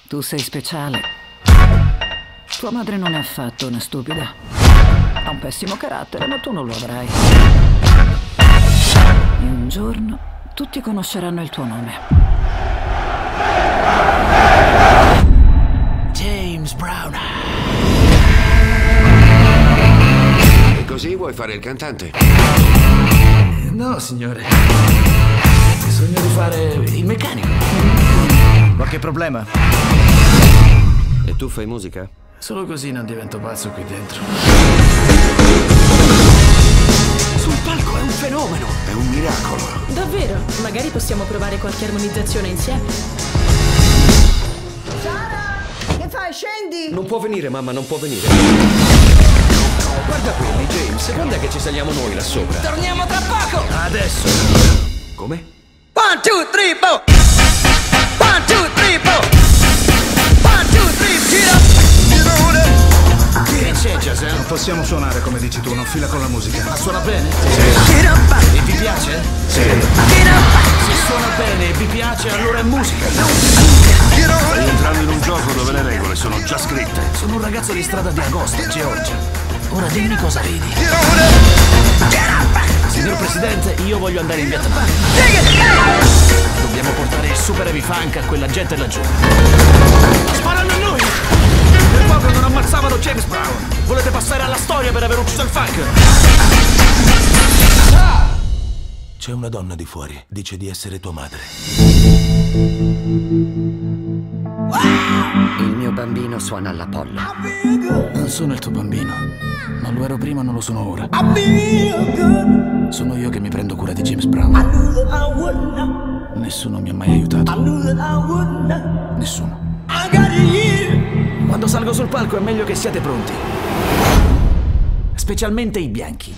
Tu sei speciale. Tua madre non è affatto una stupida. Ha un pessimo carattere, ma tu non lo avrai. E un giorno tutti conosceranno il tuo nome. James Brown. E così vuoi fare il cantante? No, signore. Sogno di fare il meccanico. Qualche problema? E tu fai musica? Solo così non divento pazzo qui dentro. Sul palco è un fenomeno! È un miracolo! Davvero? Magari possiamo provare qualche armonizzazione insieme. Sara! Che fai? Scendi! Non può venire, mamma, non può venire. Guarda quelli, James, quando è che ci saliamo noi là sopra? Torniamo tra poco! Adesso! Come? 1, 2, 3, 4! 1, 2, 3, 4! 1, 2, 3, gira! Che c'è, Giselle? Non possiamo suonare come dici tu, non fila con la musica. Ma suona bene? Sì. E vi piace? Sì. Se suona bene e vi piace, allora è musica. Stai entrando in un gioco dove le regole sono già scritte. Sono un ragazzo di strada di Agosta, Georgia. Ora dimmi cosa vedi. Signor Presidente, io voglio andare in Vietnam. Dobbiamo portare il super heavy funk a quella gente laggiù. Sparano a noi! Nel poco non ammazzavano James Brown. Volete passare alla storia per aver ucciso il funk? C'è una donna di fuori, dice di essere tua madre. Il mio bambino suona all'Apollo. Non sono il tuo bambino. Non lo ero prima, non lo sono ora. Sono io che mi prendo cura di James Brown. Nessuno mi ha mai aiutato. Nessuno. Quando salgo sul palco è meglio che siate pronti. Specialmente i bianchi.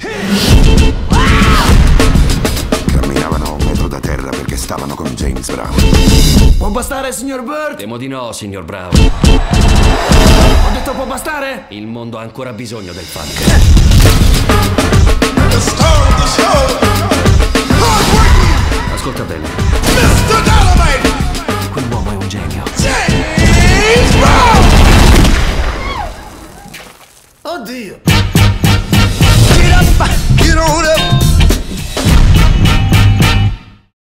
Camminavano a un metro da terra perché stavano con James Brown. Può bastare, signor Bird? Temo di no, signor Brown. Ho detto può bastare? Il mondo ha ancora bisogno del funk. Ascolta bene. Quell'uomo è un genio. Oddio! You know that